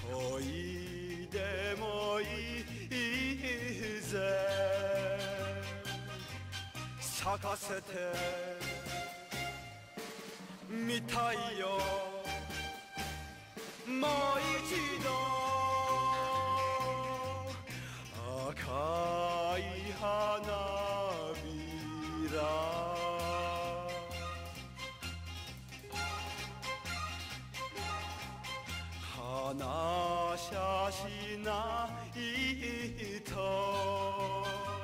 恋でもいいぜ咲かせてみたいよもう一度赤い花びら話しゃしないと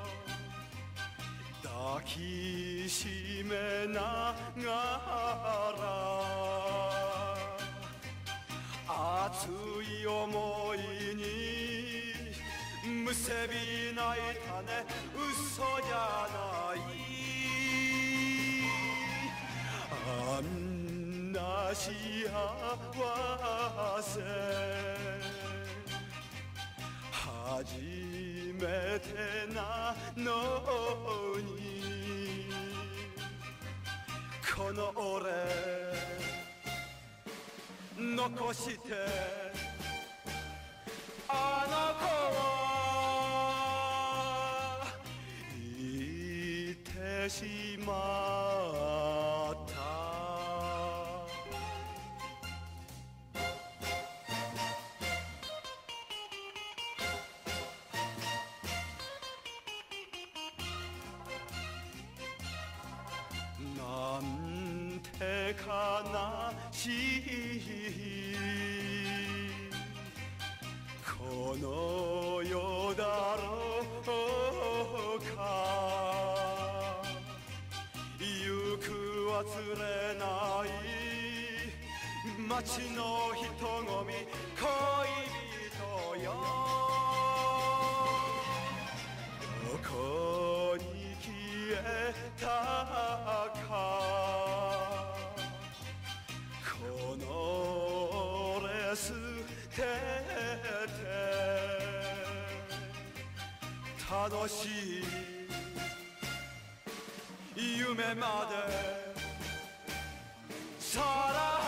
抱きしめながら熱い思いにむせび泣いたね嘘じゃないあんな幸せ初めてなのにこの俺残してあの子は言ってしまったなんて悲しいこの世だろうか行く忘れない街の人混み恋人よどこに消えたかこの俺捨てて楽しい夢までさら